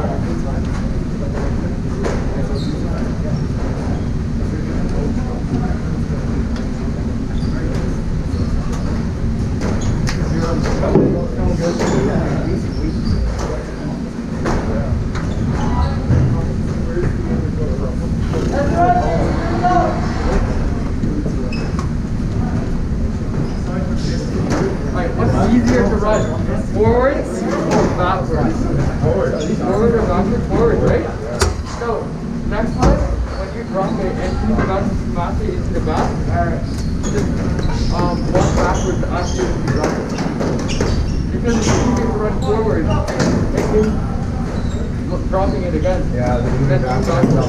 Easier to run forward or backwards? Forward. Forward or backwards? Forward, right? So, next time, when you drop it and you about to smash it into the back, just walk backwards after you drop it. Because it's easier to run forward, it means dropping it again. Yeah, the moving backwards is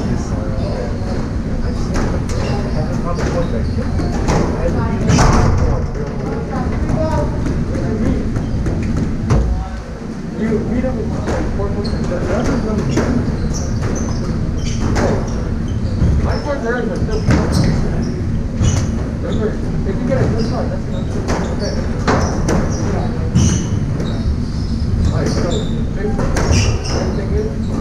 You read up with my fourth errands are still remember, if you get a good shot, that's enough. Okay. Alright, so everything is